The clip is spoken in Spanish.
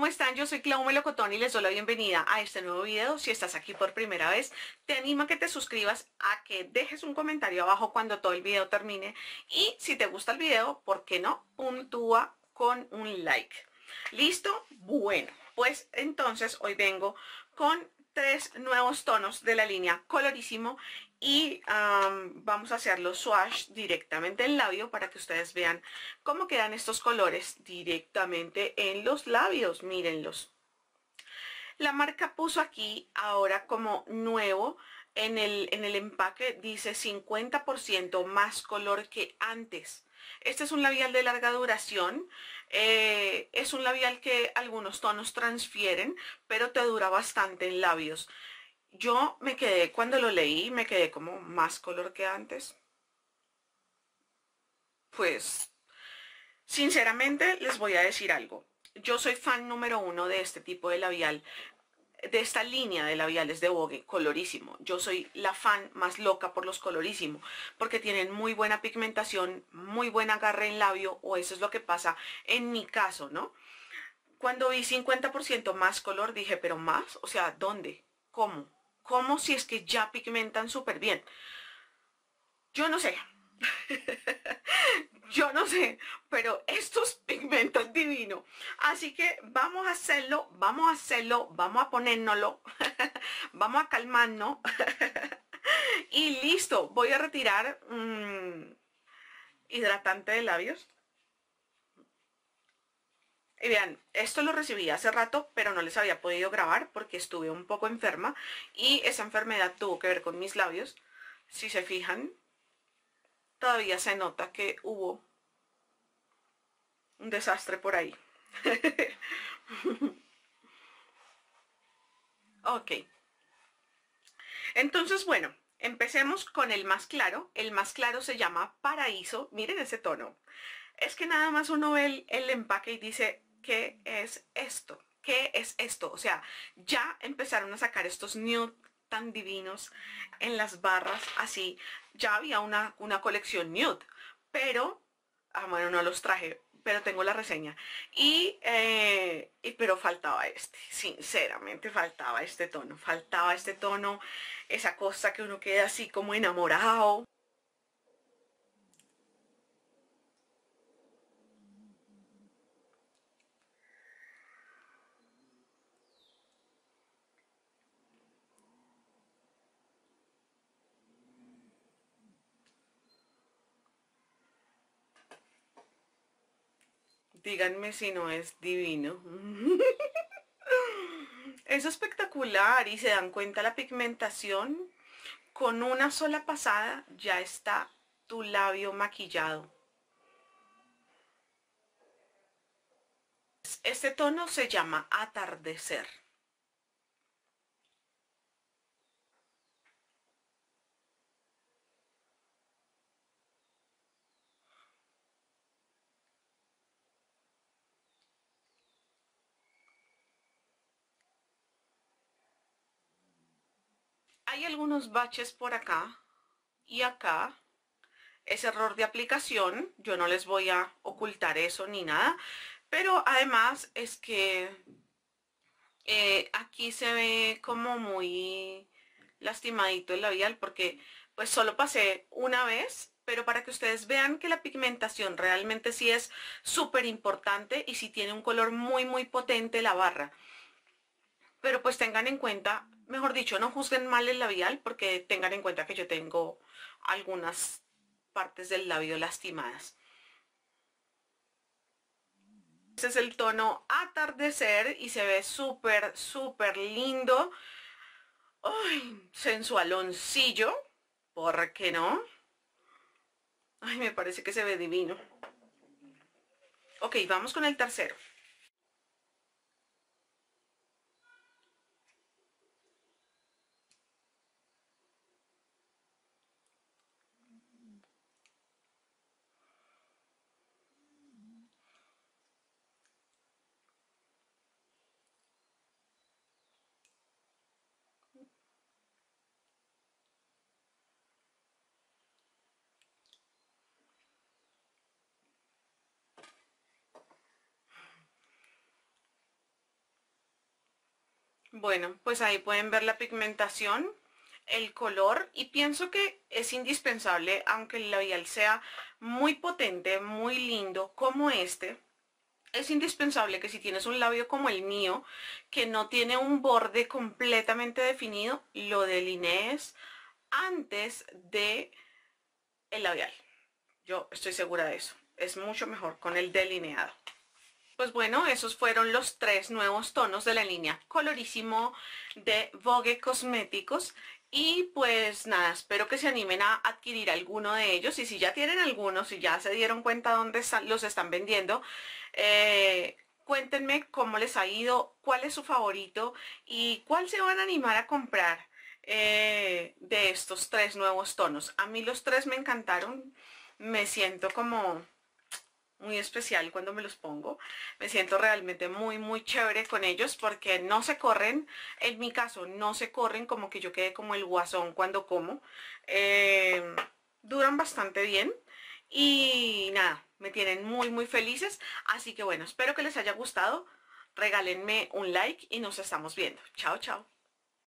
¿cómo están? Yo soy Clau Melocotón y les doy la bienvenida a este nuevo video. Si estás aquí por primera vez, te animo a que te suscribas, a que dejes un comentario abajo cuando todo el video termine. Y si te gusta el video, ¿por qué no? Puntúa con un like. ¿Listo? Bueno, pues entonces hoy vengo con 3 nuevos tonos de la línea Colorísimo y vamos a hacerlo swatch directamente en labio para que ustedes vean cómo quedan estos colores directamente en los labios. Mírenlos. La marca puso aquí ahora como nuevo en el empaque, dice 50% más color que antes. Este es un labial de larga duración, es un labial que algunos tonos transfieren, pero te dura bastante en labios. Yo me quedé, cuando lo leí, me quedé como más color que antes. Pues, sinceramente, les voy a decir algo. Yo soy fan número 1 de este tipo de labial, de esta línea de labiales de Vogue, Colorísimo. Yo soy la fan más loca por los Colorísimo, porque tienen muy buena pigmentación, muy buen agarre en labio, o eso es lo que pasa en mi caso, ¿no? Cuando vi 50% más color, dije, ¿pero más? O sea, ¿dónde? ¿Cómo? ¿Cómo si es que ya pigmentan súper bien? Yo no sé. Yo no sé, pero estos pigmentan divino. Así que vamos a hacerlo, vamos a ponérnoslo, vamos a calmarnos. Y listo, voy a retirar hidratante de labios. Y vean, esto lo recibí hace rato, pero no les había podido grabar porque estuve un poco enferma. Y esa enfermedad tuvo que ver con mis labios. Si se fijan, todavía se nota que hubo un desastre por ahí. Ok. Entonces, bueno, empecemos con el más claro. El más claro se llama Paraíso. Miren ese tono. Es que nada más uno ve el empaque y dice, ¿qué es esto? ¿Qué es esto? O sea, ya empezaron a sacar estos nude tan divinos en las barras, así. Ya había una colección nude, pero, bueno, no los traje, pero tengo la reseña. Pero faltaba este, sinceramente faltaba este tono, esa cosa que uno queda así como enamorado. Díganme si no es divino. Es espectacular y se dan cuenta la pigmentación. Con una sola pasada ya está tu labio maquillado. Este tono se llama Atardecer. Hay algunos baches por acá y acá. Es error de aplicación, yo no les voy a ocultar eso ni nada, pero además es que aquí se ve como muy lastimadito el labial porque pues solo pasé una vez, pero para que ustedes vean que la pigmentación realmente sí es súper importante y sí tiene un color muy potente la barra. Pero pues tengan en cuenta, mejor dicho, no juzguen mal el labial porque tengan en cuenta que yo tengo algunas partes del labio lastimadas. Este es el tono Atardecer y se ve súper lindo. Ay, sensualoncillo, ¿por qué no? Ay, me parece que se ve divino. Ok, vamos con el tercero. Bueno, pues ahí pueden ver la pigmentación, el color, y pienso que es indispensable, aunque el labial sea muy potente, muy lindo como este, es indispensable que si tienes un labio como el mío, que no tiene un borde completamente definido, lo delinees antes de el labial. Yo estoy segura de eso. Es mucho mejor con el delineado. Pues bueno, esos fueron los 3 nuevos tonos de la línea Colorísimo de Vogue Cosméticos. Y pues nada, espero que se animen a adquirir alguno de ellos. Y si ya tienen algunos, si ya se dieron cuenta dónde los están vendiendo, cuéntenme cómo les ha ido, cuál es su favorito y cuál se van a animar a comprar de estos 3 nuevos tonos. A mí los 3 me encantaron. Me siento como muy especial cuando me los pongo. Me siento realmente muy chévere con ellos porque no se corren. En mi caso, no se corren, como que yo quede como el guasón cuando como. Eh, Duran bastante bien y nada, me tienen muy felices. Así que bueno, espero que les haya gustado. Regálenme un like y nos estamos viendo. Chao, chao.